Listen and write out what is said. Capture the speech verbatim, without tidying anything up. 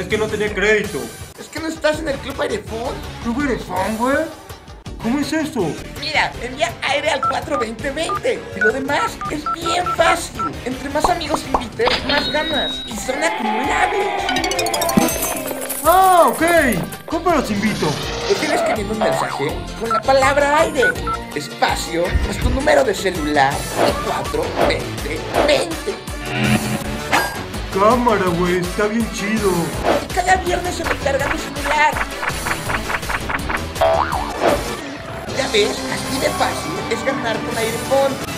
que no tenía crédito. Es que no estás en el Club Airefón. ¿Club Airefón, güey? ¿Cómo es eso? Mira, envía aire al cuatro veinte veinte. Y lo demás es bien fácil. Entre más amigos invites, más ganas. Y son acumulables. Ah, ok. ¿Cómo los invito? Te tienes escribiendo un mensaje con la palabra aire, espacio, más tu número de celular, cuatro veinte veinte. Cámara, güey, está bien chido. Y cada viernes se me carga mi celular. Ya ves, así de fácil es ganar con Airefón.